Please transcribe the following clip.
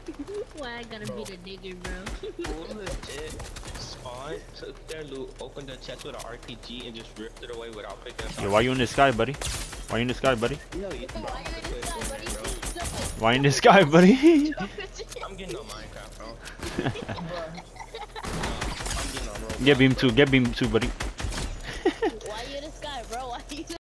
Why I gotta be the nigga, bro? Who legit spawned, took their loot, opened the chest with an RPG, and just ripped it away without picking up? Yo, why you in the sky, buddy? Why you in the sky, buddy? Yo, you bro, I'm about to quit Fortnite, bro. Why you in the sky, buddy? I'm getting on Minecraft, bro. I'm getting on Roblox. Get beam 2, buddy.